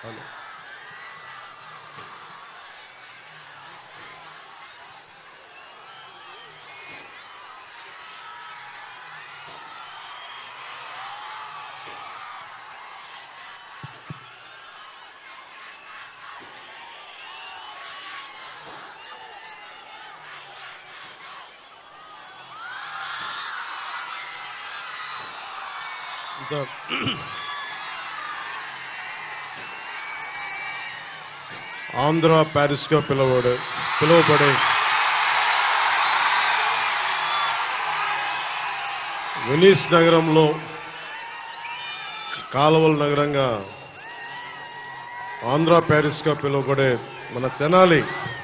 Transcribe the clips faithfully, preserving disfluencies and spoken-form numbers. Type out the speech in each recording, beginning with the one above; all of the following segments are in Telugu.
ఆంధ్ర ప్యారిస్ గా పిలువబడే పిలువబడే వెనీస్ నగరంలో కాలువల నగరంగా ఆంధ్ర ప్యారిస్ గా పిలువబడే మన తెనాలి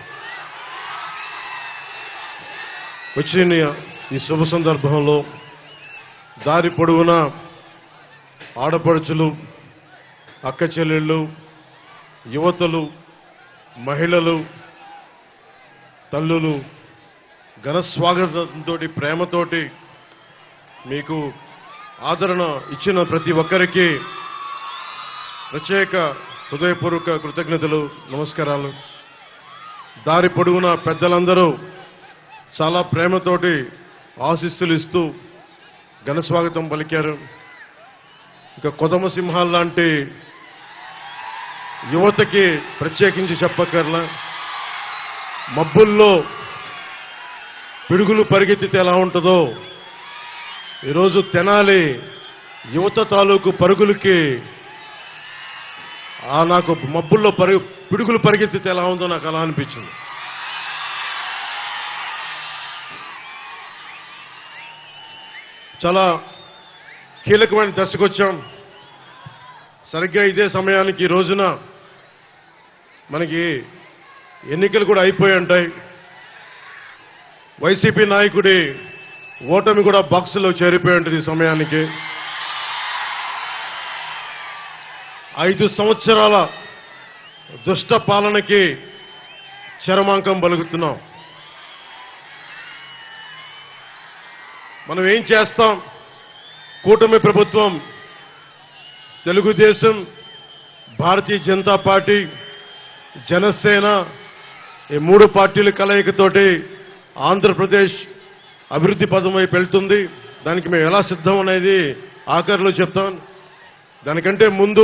వచ్చిన ఈ శుభ సందర్భంలో దారి పొడవునా ఆడపడుచులు, అక్క చెల్లెళ్ళు, యువతలు, మహిళలు, తల్లులు ఘన స్వాగతంతో ప్రేమతోటి మీకు ఆదరణ ఇచ్చిన ప్రతి ఒక్కరికి ప్రత్యేక హృదయపూర్వక కృతజ్ఞతలు, నమస్కారాలు. దారి పొడవునా పెద్దలందరూ చాలా ప్రేమతోటి ఆశీస్సులు ఇస్తూ ఘన స్వాగతం పలికారు. ఇక కొదమ సింహాల్ లాంటి యువతకి ప్రత్యేకించి చెప్పక్కర్లా. మబ్బుల్లో పిడుగులు పరిగెత్తితే ఎలా ఉంటుందో ఈరోజు తెనాలి యువత తాలూకు పరుగులకి ఆ నాకు మబ్బుల్లో పరుగు పిడుగులు పరిగెత్తితే ఎలా ఉందో నాకు అలా అనిపించింది. చాలా కీలకమైన దశకు వచ్చాం. సరిగ్గా ఇదే సమయానికి ఈ రోజున మనకి ఎన్నికలు కూడా అయిపోయి ఉంటాయి. వైసీపీ నాయకుడి ఓటమి కూడా బాక్సులో చేరిపోయి ఉంటుంది. ఈ సమయానికి ఐదు సంవత్సరాల దుష్ట పాలనకి చరమాంకం పలుకుతున్నాం. మనం ఏం చేస్తాం? కూటమి ప్రభుత్వం, తెలుగుదేశం, భారతీయ జనతా పార్టీ, జనసేన ఈ మూడు పార్టీల కలయికతోటి ఆంధ్రప్రదేశ్ అభివృద్ధి పదం వైపు వెళ్తుంది. దానికి మేము ఎలా సిద్ధం అనేది ఆఖరిలో చెప్తాం. దానికంటే ముందు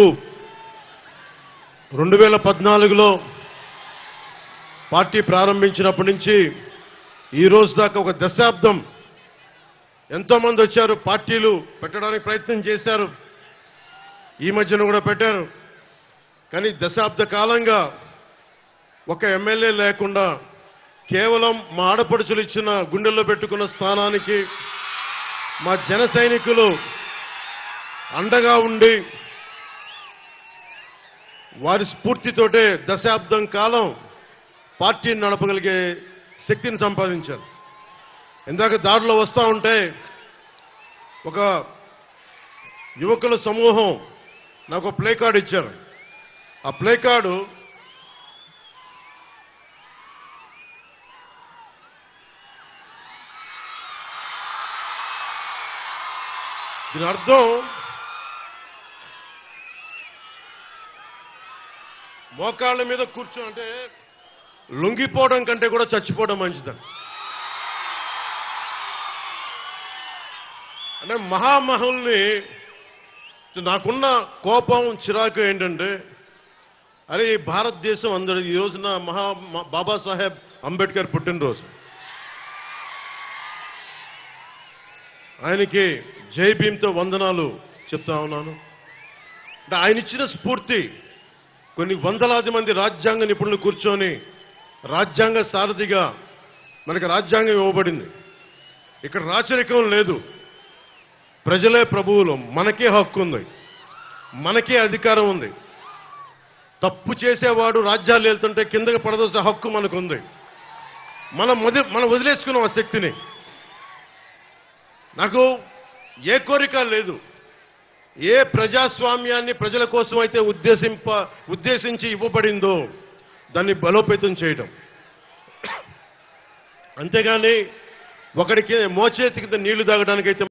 రెండు వేల పద్నాలుగులో పార్టీ ప్రారంభించినప్పటి నుంచి ఈ రోజు దాకా ఒక దశాబ్దం ఎంతో మంది వచ్చారు, పార్టీలు పెట్టడానికి ప్రయత్నం చేశారు, ఈ మధ్యన కూడా పెట్టారు. కానీ దశాబ్ద కాలంగా ఒక ఎమ్మెల్యే లేకుండా కేవలం మా ఆడపడుచులు ఇచ్చిన గుండెల్లో పెట్టుకున్న స్థానానికి మా జన సైనికులు అండగా ఉండి వారి స్ఫూర్తితోటే దశాబ్దం కాలం పార్టీని నడపగలిగే శక్తిని సంపాదించారు. ఇందాక దారిలో వస్తూ ఉంటే ఒక యువకుల సమూహం నాకు ప్లే కార్డు ఇచ్చారు. ఆ ప్లే కార్డు దీని అర్థం మోకాళ్ళ మీద కూర్చో అంటే లొంగిపోవడం కంటే కూడా చచ్చిపోవడం మంచిదని. అంటే మహామహుల్ని నాకున్న కోపం, చిరాకు ఏంటంటే అరే ఈ భారతదేశం అందరూ ఈ రోజున మహా బాబాసాహెబ్ అంబేద్కర్ పుట్టినరోజు. ఆయనకి జై భీమ్తో వందనాలు చెప్తా ఉన్నాను. అంటే ఆయన ఇచ్చిన స్ఫూర్తి కొన్ని వందలాది మంది రాజ్యాంగ నిపుణులు కూర్చొని రాజ్యాంగ సారథిగా మనకు రాజ్యాంగం ఇవ్వబడింది. ఇక్కడ రాచరికం లేదు, ప్రజలే ప్రభువులు, మనకే హక్కు ఉంది, మనకే అధికారం ఉంది. తప్పు చేసేవాడు రాజ్యాలు వెళ్తుంటే కిందకి పడదోసే హక్కు మనకుంది. మనం మనం వదిలేసుకున్నాం ఆ శక్తిని. నాకు ఏ కోరిక లేదు. ఏ ప్రజాస్వామ్యాన్ని ప్రజల కోసం అయితే ఉద్దేశింప ఉద్దేశించి ఇవ్వబడిందో దాన్ని బలోపేతం చేయడం, అంతేగాని ఒకడికి మోచేతి కింద నీళ్లు తాగడానికైతే